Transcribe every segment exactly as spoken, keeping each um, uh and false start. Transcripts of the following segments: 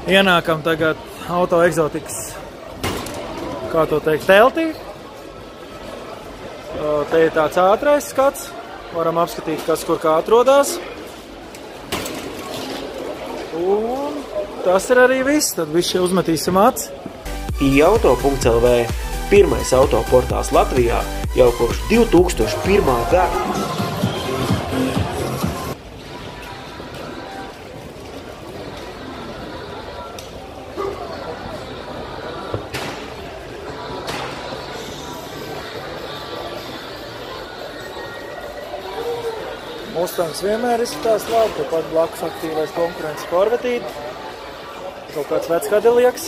Ienākam tagad auto eksotikas, kā to teikt, teltī. Te ir tāds ātrais skats. Varam apskatīt, kas kur kā atrodās. Un tas ir arī viss. Tad viss šie uzmetīsim acis. i-auto punkts el vē pirmais autoportāls Latvijā jau kopš divi tūkstoši pirmā gada. Mustangs vienmēr izskatās labi, tāpat blakus aktīvais konkurences Corvetīt. Kaut kāds vecs Cadillacs.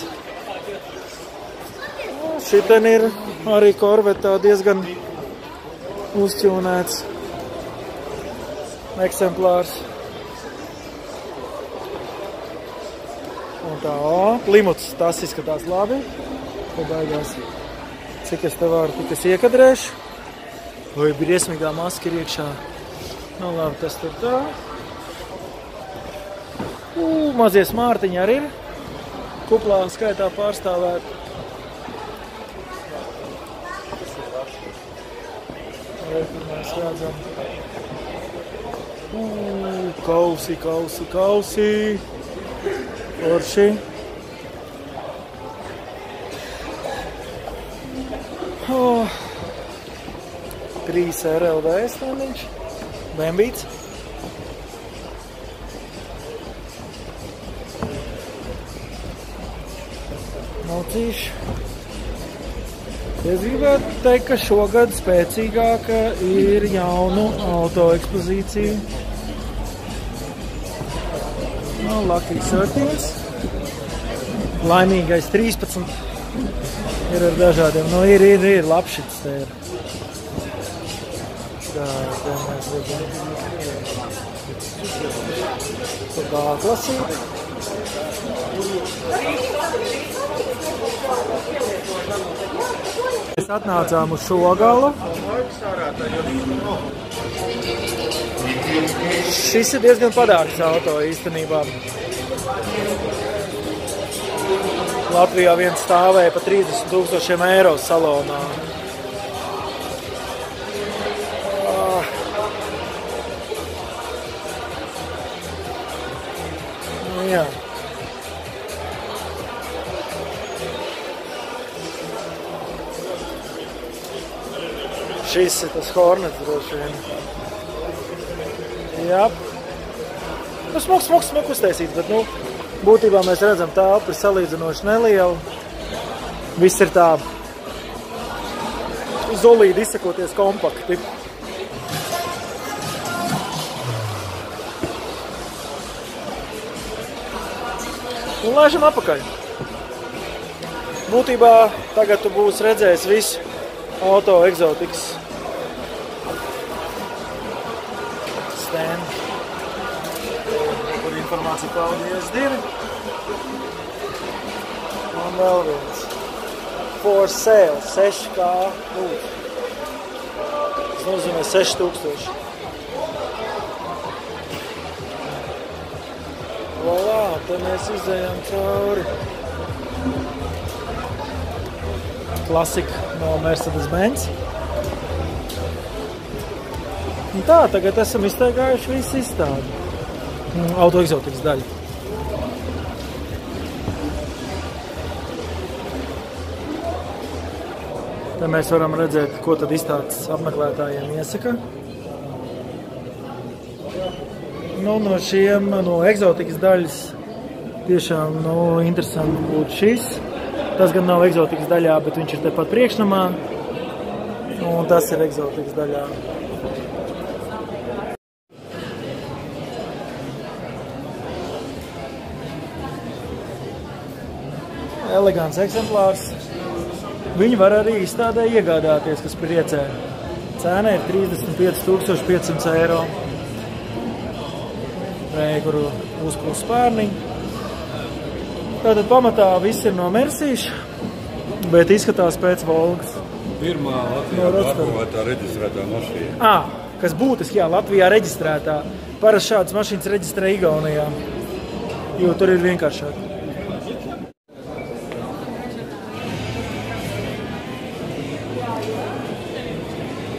Šiten ir arī Corvetā diezgan uzķūnēts eksemplārs. Un tā, o, Plimuts, tas izskatās labi. Pabaigās, cik es te varu, tik es iekadrēšu. Vai briesmīgā maska ir iekšā. Nu labi, tas tur tā. U, mazie smārtiņi arī ir. Kuplā skaitā pārstāvēt. Tur mēs redzam. U, kausi, kausi, kausi. Forši. Oh. trīs er el vē standiņš. Bembīts. Mocīši. Es gribētu teikt, ka šogad spēcīgāka ir jaunu auto ekspozīcija. No, Lucky septiņdesmit. Laimīgais trīspadsmit. Ir ar dažādiem. No, ir, ir, ir. Labšits te ir. Tā, tā mēs redzam. Tur kā klasīt. Mēs atnācām uz šo galu. Šis ir diezgan padārgs auto īstenībā. Latvijā viens stāvēja pa trīsdesmit tūkstošiem eiro salonā. Jā. Šis ir tas Hornets droši vien. Jā. Nu, smuks, smuks, smuks uztaisīts, bet, nu, būtībā mēs redzam telpu ir salīdzinoši nelielu. Viss ir tā zolīdi izsakoties kompakti. Un laižam apakaļ. Būtībā tagad tu būsi redzējis visu auto eksotikas stand. Kur informācija pa Audi es divi. Un vēl viens. For sale, seši kā lūdzu. Tas nozīmē seši tūkstoši. Volā, te mēs izējām cauri. Klasika no Mercedes-Benz. Un tā, tagad esam iztaigājuši visu izstādi. Auto eksotikas daļu. Te mēs varam redzēt, ko tad izstādes apmeklētājiem iesaka. Nu, no šiem, no eksotikas daļas tiešām, nu, interesanti būtu šis. Tas gan nav eksotikas daļā, bet viņš ir tepat priekšnamā. Un tas ir eksotikas daļā. Elegants eksemplārs. Viņi var arī izstādē iegādāties, kas priecē. Cēna ir trīsdesmit pieci tūkstoši pieci simti eiro. Vai kuru uzpūs spārniņu. Tātad pamatā viss ir no Mersīša, bet izskatās pēc Volgas. Pirmā Latvijā pārbūvētā reģistrētā mašīna. Ā, kas būtiski, jā, Latvijā reģistrētā. Parasti šādas mašīnas reģistrē Igaunijā, jo tur ir vienkāršāk.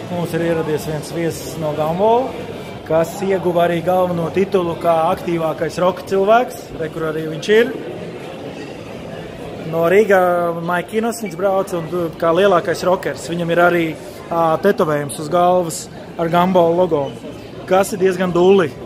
Mums ir ieradies viens viesis no Gambola, kas ieguva arī galveno titulu kā aktīvākais roka cilvēks, re, kur arī viņš ir. No Rīgā Maikinos viņš brauc un kā lielākais rokers. Viņam ir arī uh, tetovējums uz galvas ar Gambola logo, kas ir diezgan dulli.